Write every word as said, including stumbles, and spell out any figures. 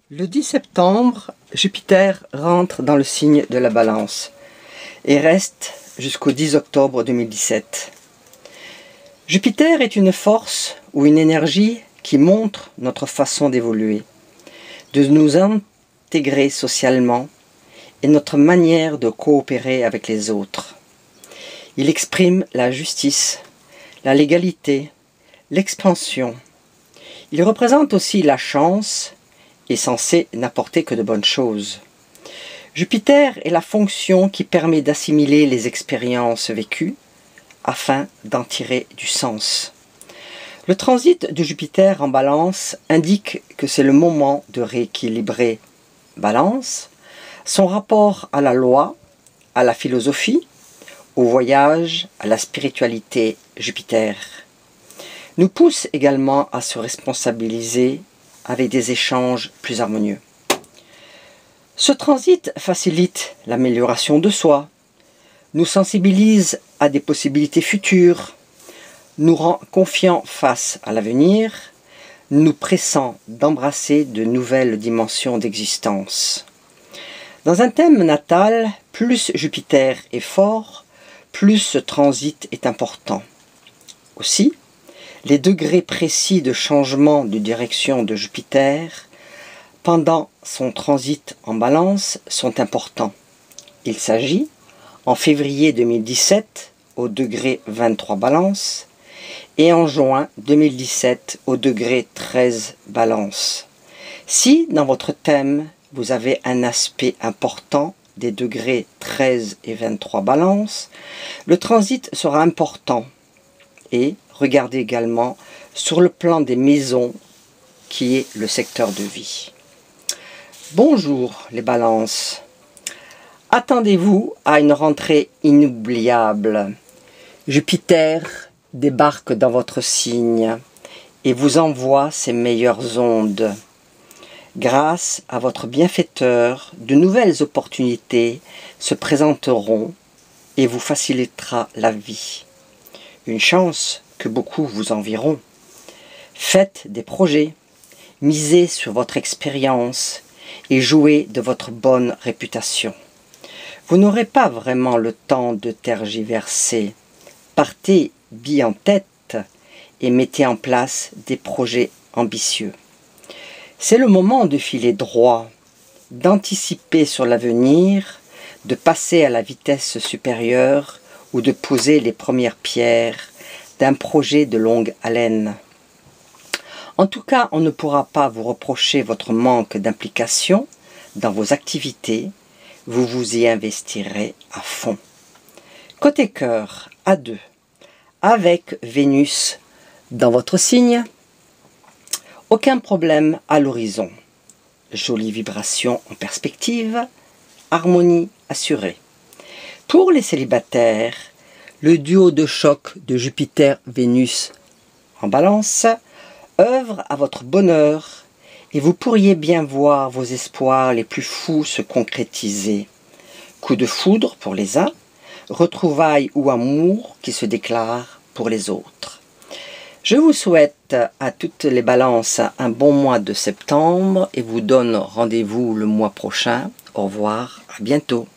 Le dix septembre, Jupiter rentre dans le signe de la Balance et reste jusqu'au dix octobre deux mille dix-sept. Jupiter est une force ou une énergie qui montre notre façon d'évoluer, de nous intégrer socialement et notre manière de coopérer avec les autres. Il exprime la justice, la légalité, l'expansion. Il représente aussi la chance et censé n'apporter que de bonnes choses. Jupiter est la fonction qui permet d'assimiler les expériences vécues afin d'en tirer du sens. Le transit de Jupiter en Balance indique que c'est le moment de rééquilibrer Balance, son rapport à la loi, à la philosophie, au voyage, à la spiritualité. Jupiter nous pousse également à se responsabiliser avec des échanges plus harmonieux. Ce transit facilite l'amélioration de soi, nous sensibilise à des possibilités futures, nous rend confiants face à l'avenir, nous pressant d'embrasser de nouvelles dimensions d'existence. Dans un thème natal, plus Jupiter est fort, plus ce transit est important. Aussi, les degrés précis de changement de direction de Jupiter pendant son transit en Balance sont importants. Il s'agit, en février deux mille dix-sept, au degré vingt-trois Balance, et en juin deux mille dix-sept, au degré treize Balance. Si, dans votre thème, vous avez un aspect important des degrés treize et vingt-trois Balance, le transit sera important. Et regardez également sur le plan des maisons qui est le secteur de vie. Bonjour les balances. Attendez-vous à une rentrée inoubliable. Jupiter débarque dans votre signe et vous envoie ses meilleures ondes. Grâce à votre bienfaiteur, de nouvelles opportunités se présenteront et vous facilitera la vie. Une chance que beaucoup vous envieront. Faites des projets, misez sur votre expérience et jouez de votre bonne réputation. Vous n'aurez pas vraiment le temps de tergiverser. Partez bien en tête et mettez en place des projets ambitieux. C'est le moment de filer droit, d'anticiper sur l'avenir, de passer à la vitesse supérieure ou de poser les premières pierres d'un projet de longue haleine. En tout cas, on ne pourra pas vous reprocher votre manque d'implication dans vos activités, vous vous y investirez à fond. Côté cœur, à deux, avec Vénus dans votre signe, aucun problème à l'horizon. Jolie vibration en perspective, harmonie assurée. Pour les célibataires, le duo de choc de Jupiter-Vénus en Balance œuvre à votre bonheur et vous pourriez bien voir vos espoirs les plus fous se concrétiser. Coup de foudre pour les uns, retrouvailles ou amour qui se déclarent pour les autres. Je vous souhaite à toutes les balances un bon mois de septembre et vous donne rendez-vous le mois prochain. Au revoir, à bientôt.